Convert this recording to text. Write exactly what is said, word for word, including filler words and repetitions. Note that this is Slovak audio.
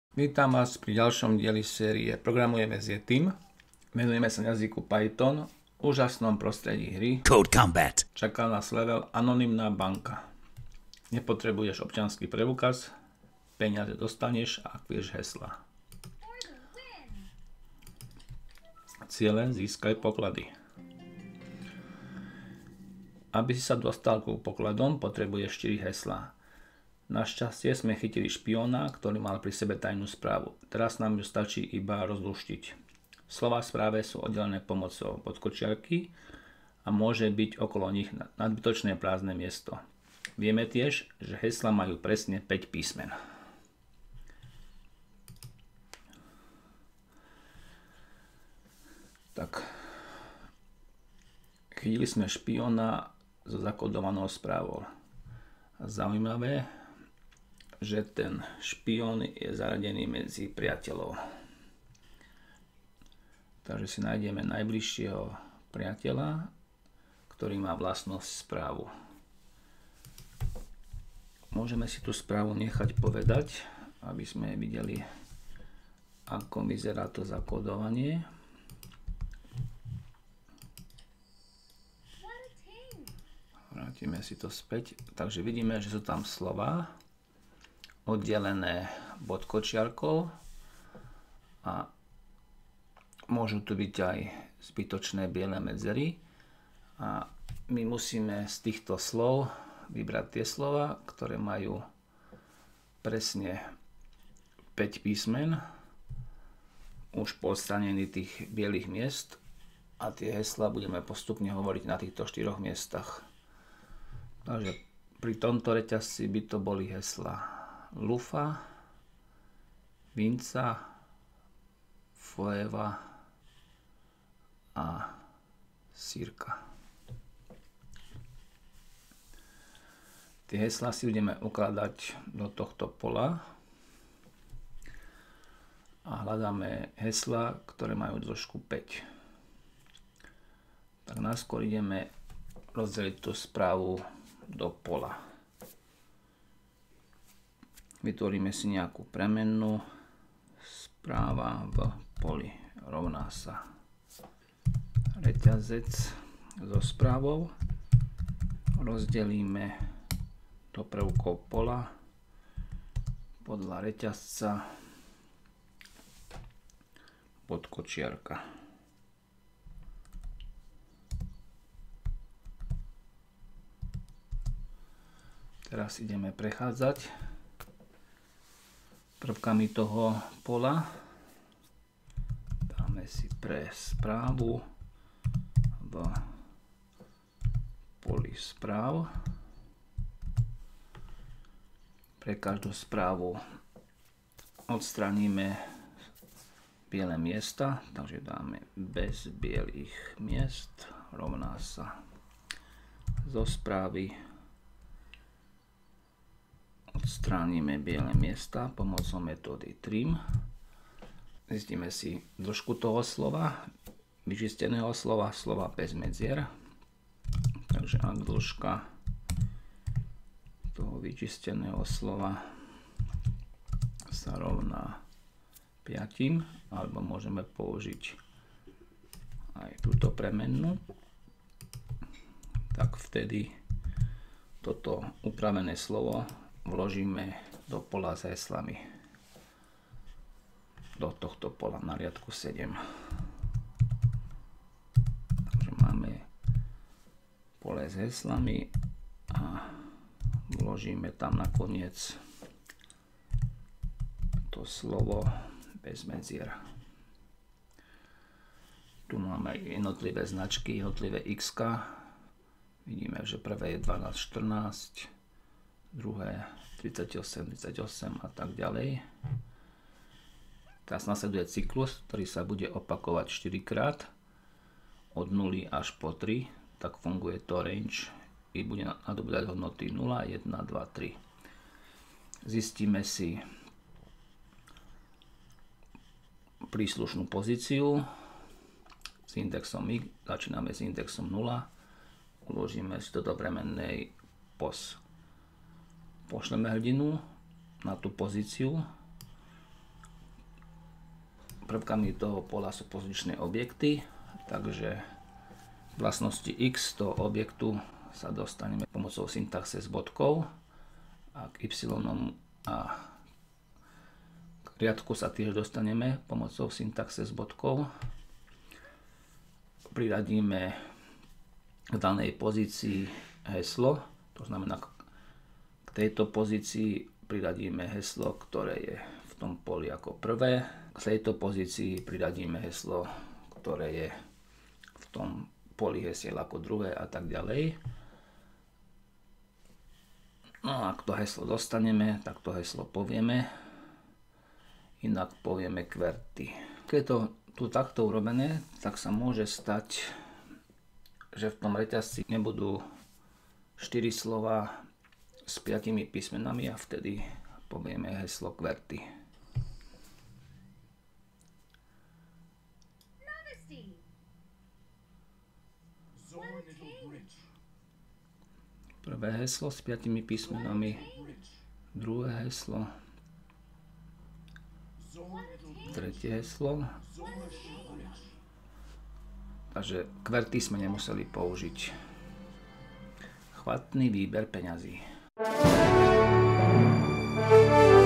Vítam vás pri ďalšom dieli série Programujeme s Yetim. Venujeme sa jazyku Python, úžasnom prostredí hry. Code Combat. Čaká nás level Anonymná banka. Nepotrebuješ občiansky preukaz, peniaze dostaneš, ak vieš hesla. Ciele: získaj poklady. Aby si sa dostal ku pokladom, potrebuješ štyri heslá. Našťastie sme chytili špióna, ktorý mal pri sebe tajnú správu. Teraz nám ju stačí iba rozluštiť. Slová v správe sú oddelené pomocou podkočiarky a môže byť okolo nich nadbytočné prázdne miesto. Vieme tiež, že heslá majú presne päť písmen. Tak. Chytili sme špióna so zakodovanou správou. Zaujímavé, že ten špión je zaradený medzi priateľov. Takže si nájdeme najbližšieho priateľa, ktorý má vlastnosť správu. Môžeme si tú správu nechať povedať, aby sme videli, ako vyzerá to zakódovanie. Vrátime si to späť. Takže vidíme, že sú tam slova oddelené bodkočiarkou a môžu tu byť aj zbytočné biele medzery a my musíme z týchto slov vybrať tie slova, ktoré majú presne päť písmen, už po odstránení tých bielých miest, a tie heslá budeme postupne hovoriť na týchto štyroch miestach. Takže pri tomto reťazci by to boli heslá Lufa, Vinca, Foeva a Sirka. Tie heslá si budeme ukladať do tohto pola a hľadáme heslá, ktoré majú dĺžku päť. Tak najskôr ideme rozdeliť tú správu do pola. Vytvoríme si nejakú premennú. Správa v poli rovná sa reťazec so správou. Rozdelíme do prvkov pola podľa reťazca podkočiarka. Teraz ideme prechádzať prvkami toho pola. Dáme si pre správu v poli správ. Pre každú správu odstraníme biele miesta, takže dáme bez bielých miest rovná sa zo správy. Odstránime biele miesta pomocou metódy trim. Zistíme si dĺžku toho slova, vyčisteného slova, slova bez medzier. Takže ak dĺžka toho vyčisteného slova sa rovná päť, alebo môžeme použiť aj túto premennú, tak vtedy toto upravené slovo vložíme do pola s heslami. Do tohto pola na riadku sedem. Takže máme pole s heslami a vložíme tam nakoniec to slovo bez medzier. Tu máme jednotlivé značky, jednotlivé x-ka. Vidíme, že prvé je dvanásť, štrnásť, druhé tridsaťosem, tridsaťosem a tak ďalej. Teraz nasleduje cyklus, ktorý sa bude opakovať štyri krát od nuly až po tri, tak funguje to range i bude nadobúdať hodnoty nula, jeden, dva, tri. Zistíme si príslušnú pozíciu s indexom x, začíname s indexom nula, uložíme si to do premennej pos. Pošleme hrdinu na tú pozíciu prvkami toho pola sú pozičné objekty, takže vlastnosti x toho objektu sa dostaneme pomocou syntaxe s bodkou a k y a k riadku sa tiež dostaneme pomocou syntaxe s bodkou. Priradíme k danej pozícii heslo, to znamená k tejto pozícii priradíme heslo, ktoré je v tom poli ako prvé. K tejto pozícii priradíme heslo, ktoré je v tom poli hesiel ako druhé a tak ďalej. No a ak to heslo dostaneme, tak to heslo povieme. Inak povieme QWERTY. Keď je to tu takto urobené, tak sa môže stať, že v tom reťazci nebudú štyri slova s piatimi písmenami a vtedy povieme heslo QWERTY. Prvé heslo s piatimi písmenami, druhé heslo, tretie heslo. Takže QWERTY sme nemuseli použiť. Chvatný výber peňazí.